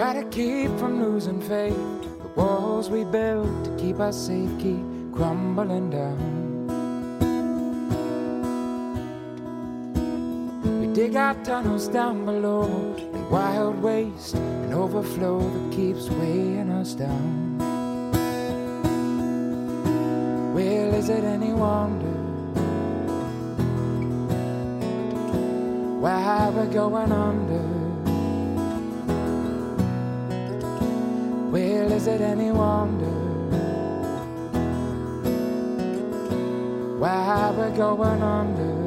try to keep from losing faith. The walls we built to keep us safe keep crumbling down. We dig our tunnels down below in wild waste and overflow that keeps weighing us down. Well, is it any wonder why we're going under? Well, is it any wonder why we're going under?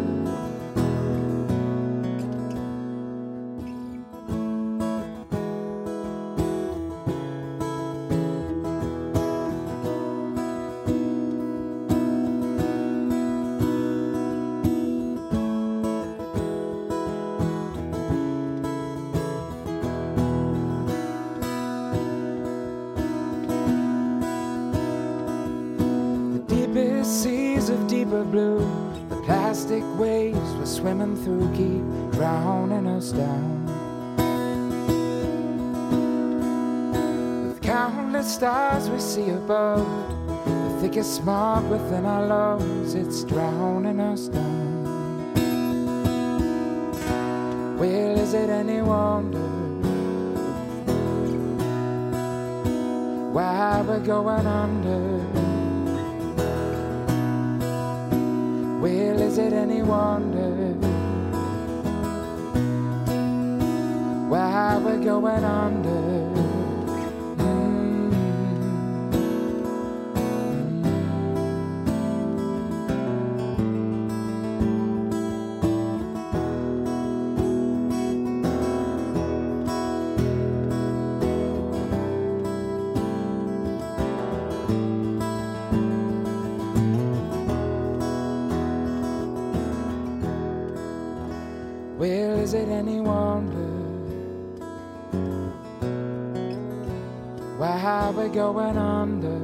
Seas of deeper blue, the plastic waves we're swimming through keep drowning us down. With countless stars we see above, the thickest smog within our lungs, it's drowning us down. Well, is it any wonder why we're going under? Well, is it any wonder why we're going under? Well, is it any wonder why we're going under?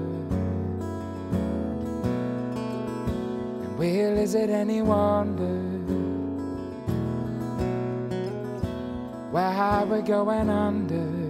And well, is it any wonder why we're going under?